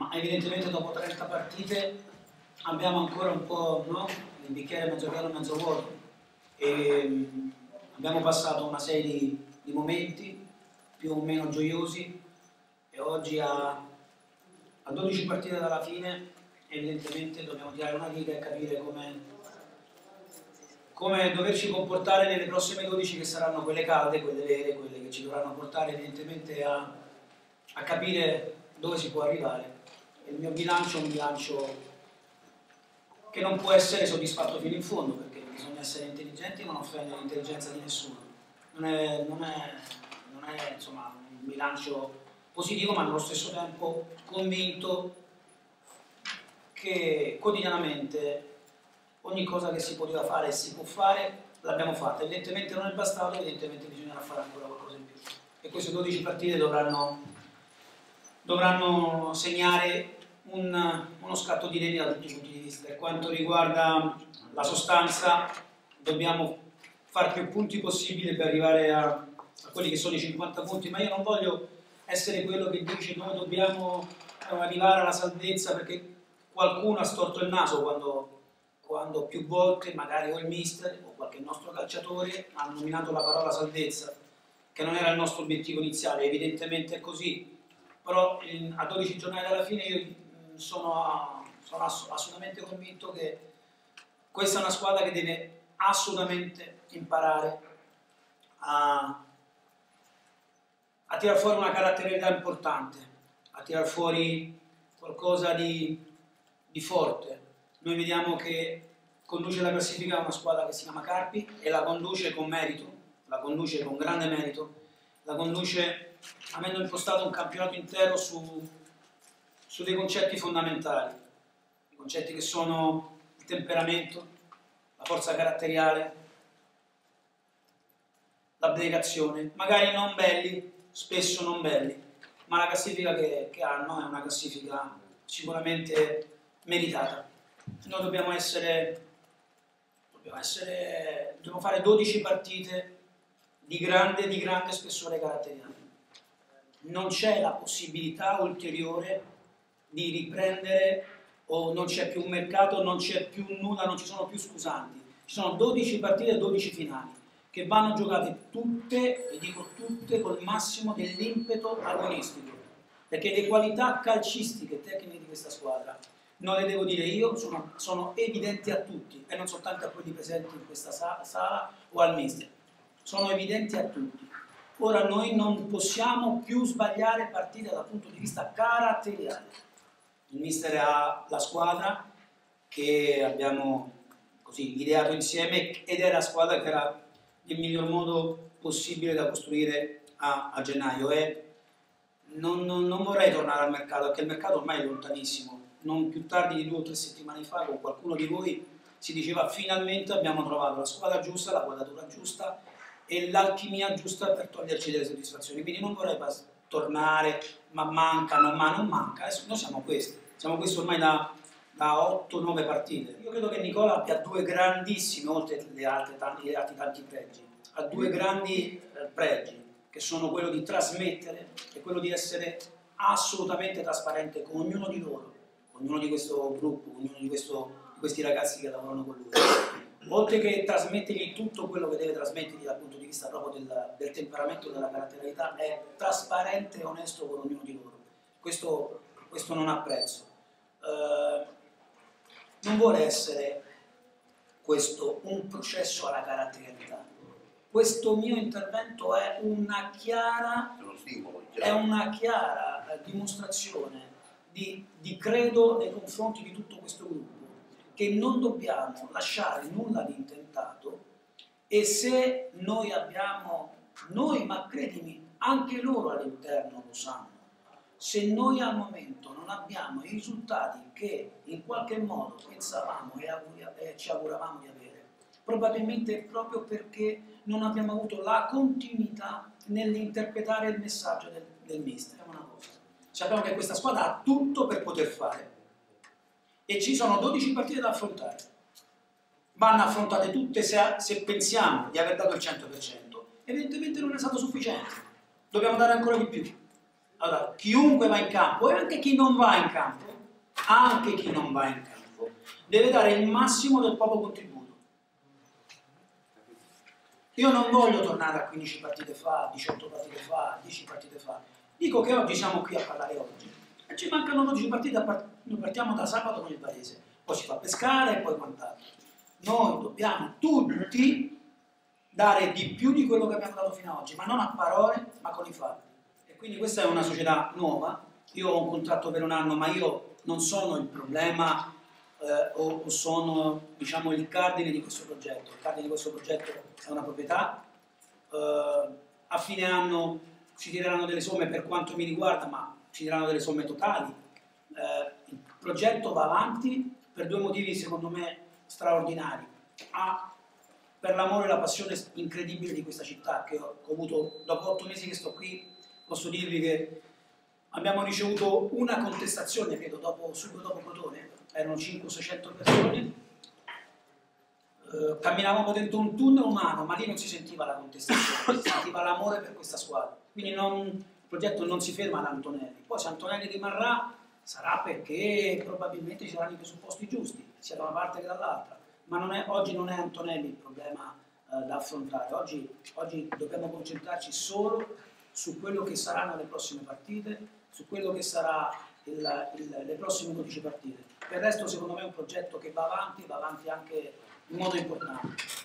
Ma evidentemente dopo 30 partite abbiamo ancora un po', no? Il bicchiere mezzo pieno, mezzo vuoto. E abbiamo passato una serie di momenti più o meno gioiosi e oggi a 12 partite dalla fine evidentemente dobbiamo tirare una riga e capire come doverci comportare nelle prossime 12 che saranno quelle calde, quelle vere, quelle che ci dovranno portare evidentemente a capire dove si può arrivare. E il mio bilancio è un bilancio che non può essere soddisfatto fino in fondo, perché bisogna essere intelligenti e non offendere l'intelligenza di nessuno. Non è insomma, un bilancio positivo, ma allo stesso tempo convinto che quotidianamente ogni cosa che si poteva fare e si può fare l'abbiamo fatta. Evidentemente non è bastato, evidentemente bisognerà fare ancora qualcosa in più. E queste 12 partite dovranno segnare uno scatto di reni da tutti i punti di vista. Per quanto riguarda la sostanza, dobbiamo fare più punti possibili per arrivare a quelli che sono i 50 punti, ma io non voglio essere quello che dice noi dobbiamo arrivare alla salvezza perché qualcuno ha storto il naso quando più volte magari o il mister o qualche nostro calciatore ha nominato la parola salvezza, che non era il nostro obiettivo iniziale. Evidentemente è così, però a 12 giornate alla fine io sono assolutamente convinto che questa è una squadra che deve assolutamente imparare a tirar fuori una caratterialità importante, a tirar fuori qualcosa di forte. Noi vediamo che conduce la classifica una squadra che si chiama Carpi e la conduce con merito, la conduce con grande merito, la conduce avendo impostato un campionato intero su dei concetti fondamentali, i concetti che sono il temperamento, la forza caratteriale, l'abnegazione, magari non belli, spesso non belli, ma la classifica che hanno è una classifica sicuramente meritata. Noi dobbiamo fare 12 partite di grande spessore caratteriale. Non c'è la possibilità ulteriore di riprendere, o non c'è più un mercato, non c'è più nulla, non ci sono più scusanti. Ci sono 12 partite e 12 finali che vanno giocate tutte, e dico tutte, col massimo dell'impeto agonistico, perché le qualità calcistiche e tecniche di questa squadra non le devo dire io, sono evidenti a tutti e non soltanto a quelli presenti in questa sala o al mister, sono evidenti a tutti. Ora noi non possiamo più sbagliare partite dal punto di vista caratteriale. Il mister ha la squadra che abbiamo così ideato insieme ed è la squadra che era il miglior modo possibile da costruire a gennaio. E non vorrei tornare al mercato, perché il mercato ormai è lontanissimo. Non più tardi di 2 o 3 settimane fa con qualcuno di voi si diceva finalmente abbiamo trovato la squadra giusta, la quadratura giusta e l'alchimia giusta per toglierci delle soddisfazioni. Quindi non vorrei tornare, ma manca, non manca. Adesso noi siamo questi ormai da 8-9 partite. Io credo che Nicola abbia 2 grandissimi, oltre gli altri tanti pregi, ha 2 grandi pregi, che sono quello di trasmettere e quello di essere assolutamente trasparente con ognuno di loro, ognuno di questo gruppo, ognuno di questi ragazzi che lavorano con lui. Oltre che trasmettergli tutto quello che deve trasmettergli dal punto di vista proprio del temperamento, della caratterialità, è trasparente e onesto con ognuno di loro. Questo non ha prezzo. Non vuole essere questo un processo alla caratterialità. Questo mio intervento è una chiara dimostrazione di credo nei confronti di tutto questo gruppo, che non dobbiamo lasciare nulla di intentato, e se noi ma credimi, anche loro all'interno lo sanno, se noi al momento non abbiamo i risultati che in qualche modo pensavamo e ci auguravamo di avere, probabilmente proprio perché non abbiamo avuto la continuità nell'interpretare il messaggio del mister. È una cosa. Sappiamo che questa squadra ha tutto per poter fare e ci sono 12 partite da affrontare. Vanno affrontate tutte se pensiamo di aver dato il 100%. Evidentemente non è stato sufficiente. Dobbiamo dare ancora di più. Allora, chiunque va in campo, e anche chi non va in campo, deve dare il massimo del proprio contributo. Io non voglio tornare a 15 partite fa, 18 partite fa, 10 partite fa. Dico che oggi siamo qui a parlare oggi. E ci mancano 12 partite, noi partiamo da sabato con il Varese. Poi si fa pescare e poi quant'altro. Noi dobbiamo tutti dare di più di quello che abbiamo dato fino ad oggi, ma non a parole, ma con i fatti. E quindi questa è una società nuova. Io ho un contratto per un anno, ma io non sono il problema o sono, diciamo, il cardine di questo progetto. Il cardine di questo progetto è una proprietà. A fine anno ci tireranno delle somme per quanto mi riguarda, ma ci tireranno delle somme totali. Il progetto va avanti per due motivi secondo me straordinari. Per l'amore e la passione incredibile di questa città che ho avuto dopo 8 mesi che sto qui. Posso dirvi che abbiamo ricevuto una contestazione, credo, subito dopo Crotone, erano 500-600 persone, camminavamo dentro un tunnel umano, ma lì non si sentiva la contestazione, si sentiva l'amore per questa squadra. Quindi il progetto non si ferma ad Antonelli. Poi se Antonelli rimarrà sarà perché probabilmente ci saranno i presupposti giusti, sia da una parte che dall'altra. Ma oggi non è Antonelli il problema da affrontare, oggi dobbiamo concentrarci solo su quello che saranno le prossime partite, su quello che sarà le prossime 12 partite. Per il resto secondo me è un progetto che va avanti anche in modo importante.